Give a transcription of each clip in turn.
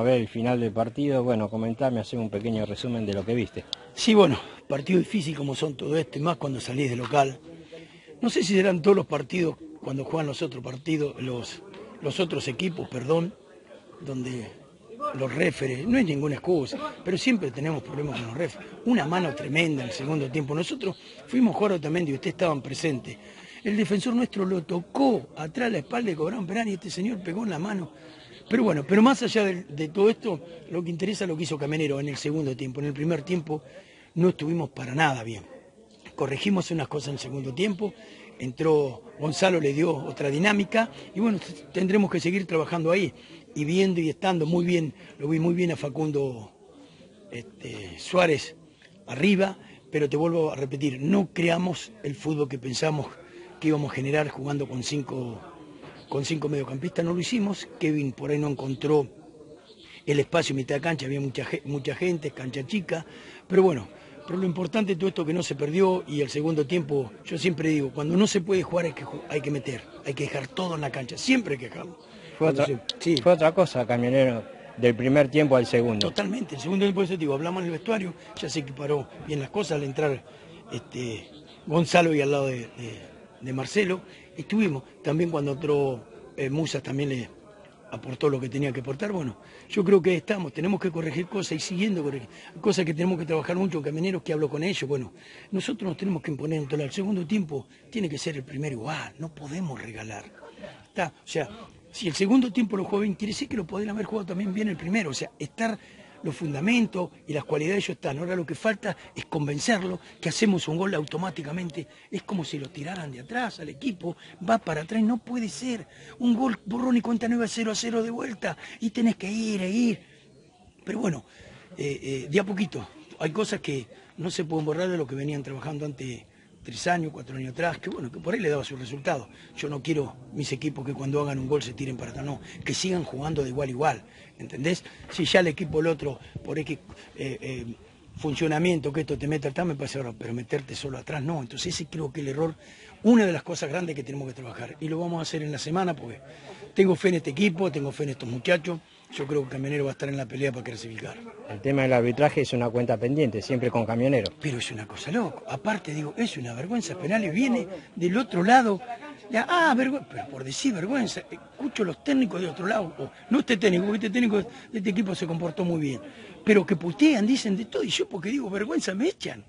ver el final del partido. Bueno, comentame, haceme un pequeño resumen de lo que viste. Sí, bueno, partido difícil como son todo esto, y más cuando salís de local. No sé si serán todos los partidos, cuando juegan los otros partidos, los otros equipos, perdón, donde los referes, no es ninguna excusa, pero siempre tenemos problemas con los referes. Una mano tremenda en el segundo tiempo. Nosotros fuimos a jugar a Otamendi y ustedes estaban presentes. El defensor nuestro lo tocó atrás a la espalda y cobraron penal y este señor pegó en la mano. Pero bueno, pero más allá de todo esto, lo que interesa es lo que hizo Camionero en el segundo tiempo. En el primer tiempo no estuvimos para nada bien. Corregimos unas cosas en el segundo tiempo, entró Gonzalo, le dio otra dinámica y bueno, tendremos que seguir trabajando ahí y viendo y estando muy bien, lo vi muy bien a Facundo Suárez arriba, pero te vuelvo a repetir, no creamos el fútbol que pensamos que íbamos a generar jugando con cinco mediocampistas, no lo hicimos. Kevin por ahí no encontró el espacio en mitad de cancha, había mucha gente, cancha chica, pero bueno, pero lo importante de todo esto que no se perdió y el segundo tiempo, yo siempre digo, cuando no se puede jugar hay que meter, hay que dejar todo en la cancha, siempre hay que dejarlo. Fue otra cosa, Camionero, del primer tiempo al segundo. Totalmente, el segundo tiempo, eso digo, hablamos en el vestuario, ya se equiparó bien las cosas al entrar Gonzalo y al lado de Marcelo. Estuvimos también cuando entró Musa, también le aportó lo que tenía que aportar. Bueno, yo creo que estamos, tenemos que corregir cosas y siguiendo corregir cosas que tenemos que trabajar mucho. Camioneros, que hablo con ellos, bueno, nosotros nos tenemos que imponer en todo el segundo tiempo, tiene que ser el primero igual, no podemos regalar. ¿Está? O sea, si el segundo tiempo lo jugó bien, quiere decir que lo podrían haber jugado también bien el primero, o sea, estar los fundamentos y las cualidades ellos están. Ahora lo que falta es convencerlo que hacemos un gol automáticamente. Es como si lo tiraran de atrás al equipo, va para atrás, no puede ser. Un gol borrón y cuenta nueva 0-0 de vuelta y tenés que ir. Pero bueno, de a poquito. Hay cosas que no se pueden borrar de lo que venían trabajando antes 3 años, 4 años atrás, que bueno, que por ahí le daba su resultado. Yo no quiero mis equipos que cuando hagan un gol se tiren para atrás, no, que sigan jugando de igual a igual, ¿entendés? Si ya el equipo el otro, por X funcionamiento, que esto te mete atrás, me parece ahora, pero meterte solo atrás, no. Entonces ese creo que el error, una de las cosas grandes que tenemos que trabajar, y lo vamos a hacer en la semana, porque tengo fe en este equipo, tengo fe en estos muchachos. Yo creo que Camionero va a estar en la pelea para clasificar. El tema del arbitraje es una cuenta pendiente, siempre con Camionero. Pero es una cosa loca. Aparte, digo, es una vergüenza penal y viene del otro lado. Vergüenza. Pero por decir vergüenza, escucho los técnicos de otro lado. No este técnico, porque este técnico de este equipo se comportó muy bien. Pero que putean, dicen de todo. Y yo, porque digo vergüenza, me echan.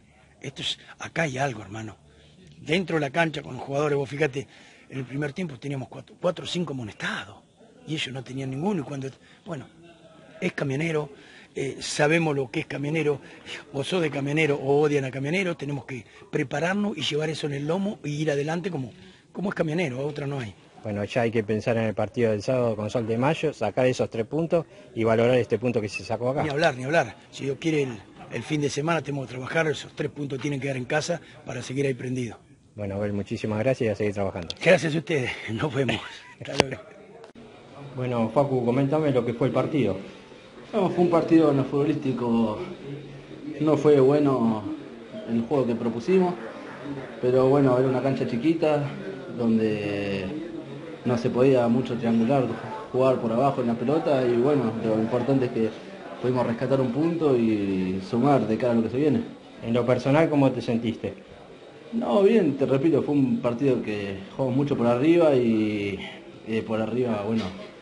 Acá hay algo, hermano. Dentro de la cancha con los jugadores, vos fíjate, en el primer tiempo teníamos 4 o 5 amonestados. Y ellos no tenían ninguno. Y cuando, bueno, es Camionero, sabemos lo que es Camionero, o sos de Camionero o odian a Camionero, tenemos que prepararnos y llevar eso en el lomo y ir adelante como es Camionero, a otra no hay. Bueno, ya hay que pensar en el partido del sábado con Sol de Mayo, sacar esos 3 puntos y valorar este punto que se sacó acá. Ni hablar. Si Dios quiere el fin de semana tenemos que trabajar, esos 3 puntos tienen que quedar en casa para seguir ahí prendido. Bueno, Abel, muchísimas gracias y a seguir trabajando. Gracias a ustedes, nos vemos. Hasta luego. Bueno, Facu, coméntame lo que fue el partido. No, fue un partido en lo futbolístico, no fue bueno el juego que propusimos, pero bueno, era una cancha chiquita donde no se podía mucho triangular, jugar por abajo en la pelota y bueno, lo importante es que pudimos rescatar un punto y sumar de cara a lo que se viene. En lo personal, ¿cómo te sentiste? No, bien, te repito, fue un partido que jugamos mucho por arriba y por arriba, bueno,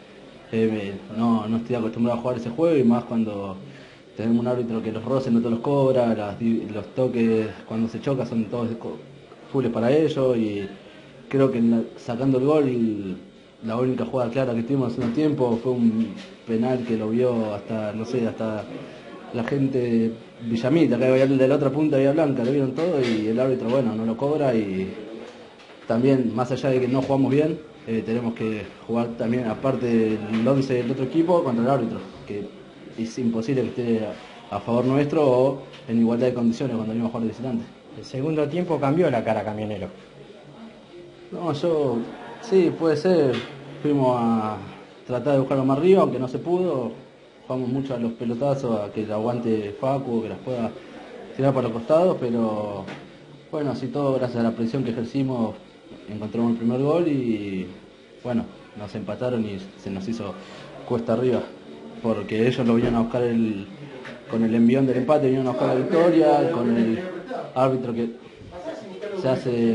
no estoy acostumbrado a jugar ese juego y más cuando tenemos un árbitro que los roces no te los cobra, los toques cuando se choca son todos fulles para ellos y creo que sacando el gol, la única jugada clara que tuvimos en el segundo tiempo fue un penal que lo vio hasta la gente de Villamita, que había de la otra punta de Villa Blanca, lo vieron todo y el árbitro, bueno, no lo cobra y también, más allá de que no jugamos bien, tenemos que jugar también, aparte del 11 del otro equipo, contra el árbitro, que es imposible que esté a favor nuestro o en igualdad de condiciones cuando venimos a jugar de visitante. El segundo tiempo cambió la cara Camionero. No, sí, puede ser, fuimos a tratar de buscarlo más arriba, aunque no se pudo, jugamos mucho a los pelotazos, a que la aguante Facu, que las pueda tirar para los costados, pero bueno, así todo, gracias a la presión que ejercimos, encontramos el primer gol y bueno, nos empataron y se nos hizo cuesta arriba. porque ellos lo vinieron a buscar con el envión del empate, vinieron a buscar la victoria, con el árbitro que se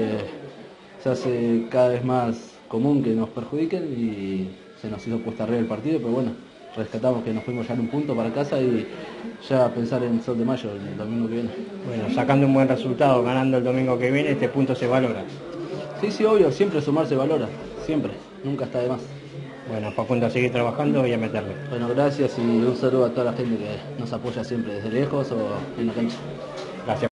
hace cada vez más común que nos perjudiquen y se nos hizo cuesta arriba el partido, pero bueno, rescatamos que nos fuimos ya en un punto para casa y ya pensar en Sol de Mayo el domingo que viene. Bueno, sacando un buen resultado, ganando el domingo que viene, este punto se valora. Sí, obvio, siempre sumar se valora, siempre, nunca está de más. Bueno, Facundo, a seguir trabajando y a meterle. Bueno, gracias y un saludo a toda la gente que nos apoya siempre desde lejos o en la cancha. Gracias.